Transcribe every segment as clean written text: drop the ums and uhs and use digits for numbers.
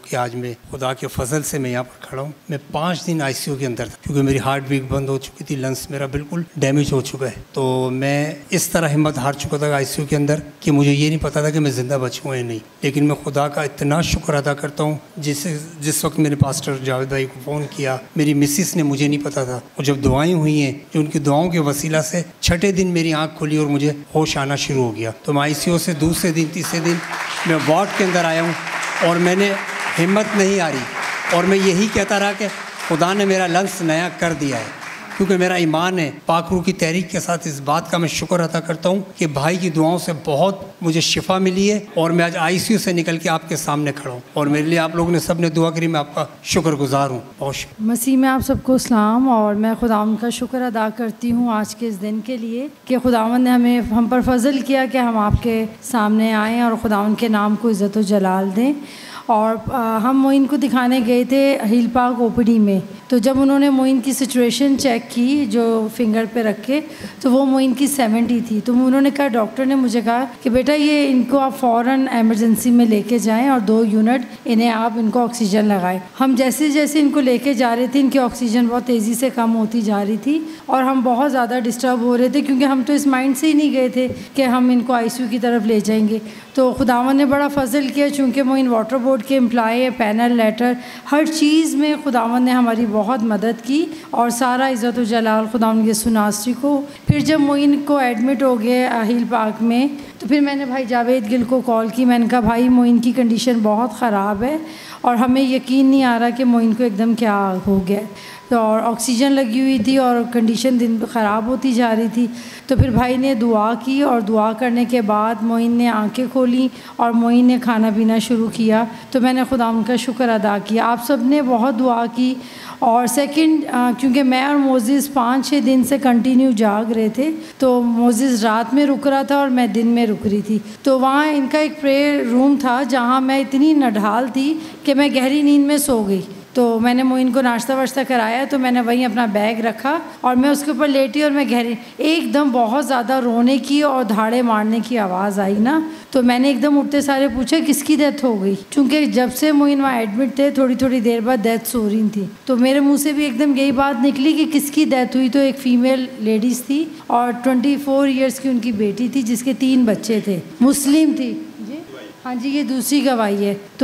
कि आज मैं खुदा के फजल से मैं यहाँ पर खड़ा हूँ। मैं 5 दिन आईसीयू के अंदर था क्योंकि मेरी हार्ट बीट बंद हो चुकी थी, लंग्स मेरा बिल्कुल डैमेज हो चुका है। तो मैं इस तरह हिम्मत हार चुका था आईसीयू के अंदर कि मुझे ये नहीं पता था कि मैं ज़िंदा बचूँ या नहीं। लेकिन मैं खुदा का इतना शुक्र अदा करता हूँ, जिस वक्त मैंने पास्टर जावेद भाई को फ़ोन किया, मेरी मिसिस ने, मुझे नहीं पता था, और जब दुआएं हुई हैं, जो उनकी दुआओं के वसीला से छठे दिन मेरी आँख खुली और मुझे होश आना शुरू हो गया। तो मैं आईसीयू से दूसरे दिन तीसरे दिन मैं वार्ड के अंदर आया हूँ और मैंने हिम्मत नहीं आ रही और मैं यही कहता रहा कि खुदा ने मेरा लंग्स नया कर दिया है, क्योंकि मेरा ईमान है। पाक रूह की तहरीक के साथ इस बात का मैं शुक्र अदा करता हूँ कि भाई की दुआओं से बहुत मुझे शिफा मिली है और मैं आज आईसीयू से निकल के आपके सामने खड़ा हूँ और मेरे लिए आप लोगों ने सब ने दुआ करी, मैं आपका शुक्रगुजार हूँ। बहुत शुक्र। मसीह में आप सबको सलाम। और मैं खुदावंद का शुक्र अदा करती हूँ आज के इस दिन के लिए कि खुदावंद ने हम पर फजल किया कि हम आपके सामने आएँ और खुदावंद के नाम को इज़्ज़त व जलाल दें। और हम मोइन को दिखाने गए थे हील पार्क ओपीडी में। तो जब उन्होंने मोइन की सिचुएशन चेक की जो फिंगर पे रख के, तो वो मोइन की 70 थी। तो उन्होंने कहा, डॉक्टर ने मुझे कहा कि बेटा ये इनको आप फ़ौरन एमरजेंसी में लेके जाएं और 2 यूनिट इन्हें आप इनको ऑक्सीजन लगाएं। हम जैसे जैसे इनको लेके जा रहे थे, इनकी ऑक्सीजन बहुत तेज़ी से कम होती जा रही थी और हम बहुत ज़्यादा डिस्टर्ब हो रहे थे, क्योंकि हम तो इस माइंड से ही नहीं गए थे कि हम इनको आईसीयू की तरफ ले जाएंगे। तो खुदावन ने बड़ा फजल किया, चूँकि मोइन वाटर बोर्ड के एम्प्लॉय है, पैनल लेटर हर चीज़ में खुदावन ने हमारी बहुत मदद की और सारा इज़्ज़त व जलाल खुदावन के सुनासरी को। फिर जब मोइन को एडमिट हो गए हील पार्क में, तो फिर मैंने भाई जावेद गिल को कॉल की। मैंने कहा, भाई मोइन की कंडीशन बहुत ख़राब है और हमें यकीन नहीं आ रहा कि मोइन को एकदम क्या हो गया। तो और ऑक्सीजन लगी हुई थी और कंडीशन दिन ख़राब होती जा रही थी। तो फिर भाई ने दुआ की और दुआ करने के बाद मोइन ने आंखें खोली और मोइन ने खाना पीना शुरू किया। तो मैंने खुदा उनका शुक्र अदा किया। आप सब ने बहुत दुआ की। और सेकंड, क्योंकि मैं और मोजिज़ 5-6 दिन से कंटिन्यू जाग रहे थे, तो मोजिज़ रात में रुक रहा था और मैं दिन में रुक रही थी। तो वहाँ इनका एक प्रेयर रूम था जहाँ मैं इतनी नढाल थी कि मैं गहरी नींद में सो गई। तो मैंने मोइन को नाश्ता वाश्ता कराया, तो मैंने वहीं अपना बैग रखा और मैं उसके ऊपर लेटी और मैं गहरी एकदम बहुत ज़्यादा रोने की और धाड़े मारने की आवाज़ आई ना। तो मैंने एकदम उठते सारे पूछा किसकी डेथ हो गई, क्योंकि जब से मोइन वहाँ एडमिट थे थोड़ी थोड़ी देर बाद डेथ्स हो रही थी। तो मेरे मुंह से भी एकदम यही बात निकली कि किसकी डेथ हुई। तो एक फ़ीमेल लेडीज़ थी और 24 ईयर्स की उनकी बेटी थी जिसके 3 बच्चे थे, मुस्लिम थी। हाँ जी, ये दूसरी गवाही है। तो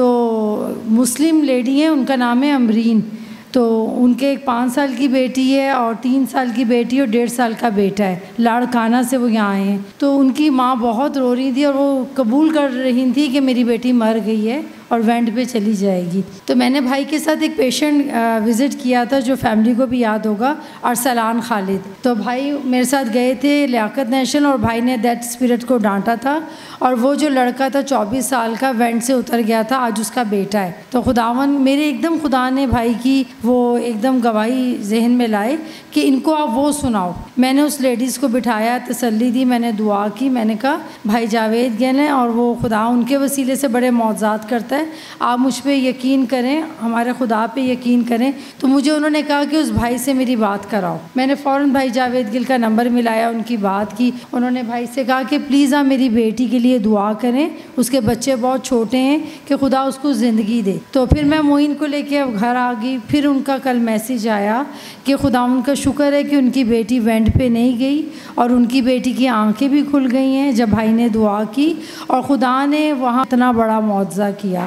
मुस्लिम लेडी है, उनका नाम है अमरीन। तो उनके एक 5 साल की बेटी है और 3 साल की बेटी और 1.5 साल का बेटा है। लाड़काना से वो यहाँ आए हैं। तो उनकी माँ बहुत रो रही थी और वो कबूल कर रही थी कि मेरी बेटी मर गई है और वेंट पे चली जाएगी। तो मैंने भाई के साथ एक पेशेंट विज़िट किया था जो फैमिली को भी याद होगा, अरसलान खालिद। तो भाई मेरे साथ गए थे लियाकत नेशनल और भाई ने दैट स्पिरिट को डांटा था और वो जो लड़का था 24 साल का वेंट से उतर गया था, आज उसका बेटा है। तो खुदावन मेरे एकदम खुदा ने भाई की वो एकदम गवाही जहन में लाए कि इनको आप वो सुनाओ। मैंने उस लेडीज़ को बिठाया, तसल्ली दी, मैंने दुआ की। मैंने कहा भाई जावेद गए हैं और वो खुदा उनके वसीले से बड़े मौज़ात करता है, आप मुझ पे यकीन करें, हमारे खुदा पे यकीन करें। तो मुझे उन्होंने कहा कि उस भाई से मेरी बात कराओ। मैंने फ़ौरन भाई जावेद गिल का नंबर मिलाया, उनकी बात की। उन्होंने भाई से कहा कि प्लीज़ आप मेरी बेटी के लिए दुआ करें, उसके बच्चे बहुत छोटे हैं, कि खुदा उसको ज़िंदगी दे। तो फिर मैं मोइन को लेके अब घर आ गई। फिर उनका कल मैसेज आया कि खुदा उनका शुक्र है कि उनकी बेटी वेंट पे नहीं गई और उनकी बेटी की आंखें भी खुल गई हैं जब भाई ने दुआ की और खुदा ने वहाँ इतना बड़ा मौज़ा किया।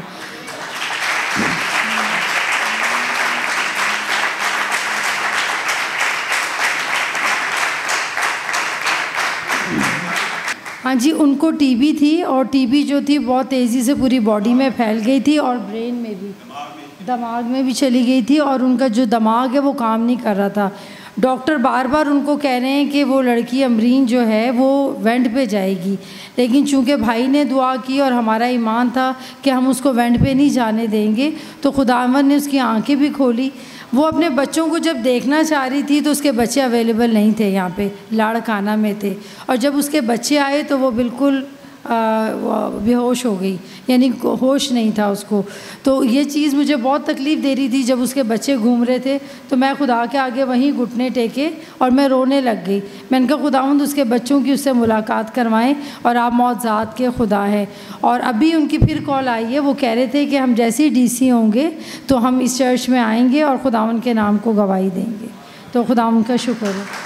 हाँ जी, उनको टीबी थी और टीबी जो थी बहुत तेज़ी से पूरी बॉडी में फैल गई थी और ब्रेन में भी, दिमाग में भी चली गई थी और उनका जो दिमाग है वो काम नहीं कर रहा था। डॉक्टर बार बार उनको कह रहे हैं कि वो लड़की अमरीन जो है वो वेंट पे जाएगी, लेकिन चूंकि भाई ने दुआ की और हमारा ईमान था कि हम उसको वेंट पे नहीं जाने देंगे, तो खुदावंद ने उसकी आंखें भी खोली। वो अपने बच्चों को जब देखना चाह रही थी तो उसके बच्चे अवेलेबल नहीं थे, यहाँ पे लाड़काना में थे, और जब उसके बच्चे आए तो वो बिल्कुल बेहोश हो गई, यानी होश नहीं था उसको। तो ये चीज़ मुझे बहुत तकलीफ़ दे रही थी। जब उसके बच्चे घूम रहे थे तो मैं खुदा के आगे वहीं घुटने टेके और मैं रोने लग गई। मैंने कहा खुदावंद उसके बच्चों की उससे मुलाकात करवाएं और आप मौज़ात के खुदा हैं। और अभी उनकी फिर कॉल आई है, वो कह रहे थे कि हम जैसे ही डीसी होंगे तो हम इस चर्च में आएंगे और खुदावंद के नाम को गवाही देंगे। तो खुदावंद का शुक्र है।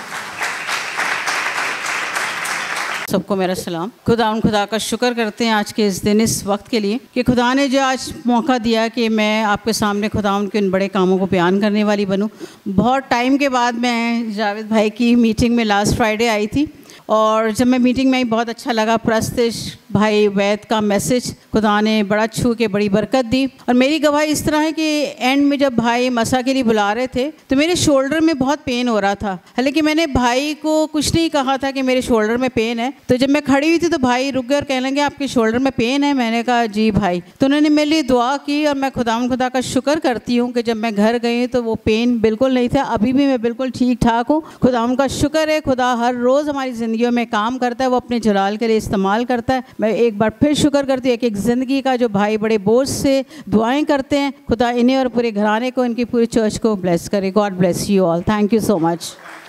सबको मेरा सलाम। खुदा का शुक्र करते हैं आज के इस दिन, इस वक्त के लिए कि खुदा ने जो आज मौका दिया कि मैं आपके सामने खुदा के इन बड़े कामों को बयान करने वाली बनूं। बहुत टाइम के बाद मैं जावेद भाई की मीटिंग में लास्ट फ्राइडे आई थी और जब मैं मीटिंग में आई बहुत अच्छा लगा। प्रस्तिश भाई वैद का मैसेज खुदा ने बड़ा छू के बड़ी बरकत दी। और मेरी गवाही इस तरह है कि एंड में जब भाई मसा के लिए बुला रहे थे तो मेरे शोल्डर में बहुत पेन हो रहा था। हालांकि मैंने भाई को कुछ नहीं कहा था कि मेरे शोल्डर में पेन है। तो जब मैं खड़ी हुई थी तो भाई रुक गए और कहने लगे आपके शोल्डर में पेन है। मैंने कहा जी भाई। तो उन्होंने मेरे लिए दुआ की और मैं खुदा का शुक्र करती हूँ कि जब मैं घर गई तो वो पेन बिल्कुल नहीं था। अभी भी मैं बिल्कुल ठीक ठाक हूँ। खुदा का शुक्र है। खुदा हर रोज़ हमारी ज़िंदगियों में काम करता है, वो अपने जलाल के लिए इस्तेमाल करता है। मैं एक बार फिर शुक्र करती हूँ एक ज़िंदगी का जो भाई बड़े बोझ से दुआएं करते हैं। खुदा इन्हें और पूरे घराने को, इनकी पूरी चर्च को ब्लेस करे। God bless you all. Thank you so much.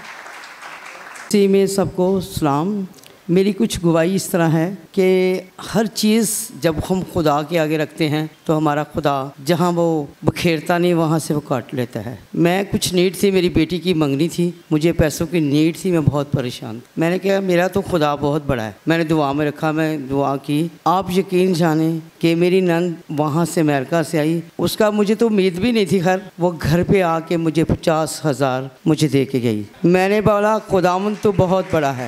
जी में सबको सलाम। मेरी कुछ गवाही इस तरह है कि हर चीज़ जब हम खुदा के आगे रखते हैं तो हमारा खुदा जहाँ वो बखेरता नहीं वहाँ से वो काट लेता है। मैं कुछ नीड थी, मेरी बेटी की मंगनी थी, मुझे पैसों की नीड थी, मैं बहुत परेशान। मैंने कहा मेरा तो खुदा बहुत बड़ा है। मैंने दुआ में रखा, मैं दुआ की। आप यकीन जाने कि मेरी नंद वहाँ से अमेरिका से आई, उसका मुझे तो उम्मीद भी नहीं थी। खैर वो घर पे आके मुझे 50,000 मुझे दे के गई। मैंने बोला खुदावंद तो बहुत बड़ा है,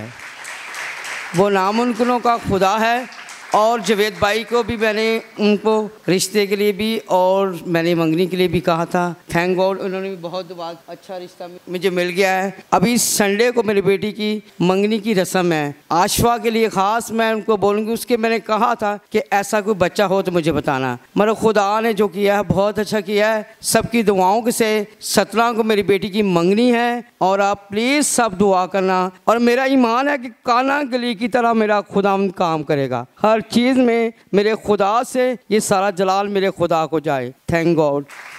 वो नामुमकिनों का खुदा है। और जवेद भाई को भी मैंने उनको रिश्ते के लिए भी और मैंने मंगनी के लिए भी कहा था। थैंक गॉड उन्होंने भी बहुत दुआ, अच्छा रिश्ता मुझे मिल गया है। अभी संडे को मेरी बेटी की मंगनी की रस्म है। आशवा के लिए ख़ास मैं उनको बोलूँगी। उसके मैंने कहा था कि ऐसा कोई बच्चा हो तो मुझे बताना। मगर खुदा ने जो किया है बहुत अच्छा किया है। सबकी दुआओं से 17 को मेरी बेटी की मंगनी है और आप प्लीज़ सब दुआ करना। और मेरा ईमान है कि काना गली की तरह मेरा खुदा काम करेगा। हर चीज़ में मेरे खुदा से ये सारा जलाल मेरे खुदा को जाए। Thank God.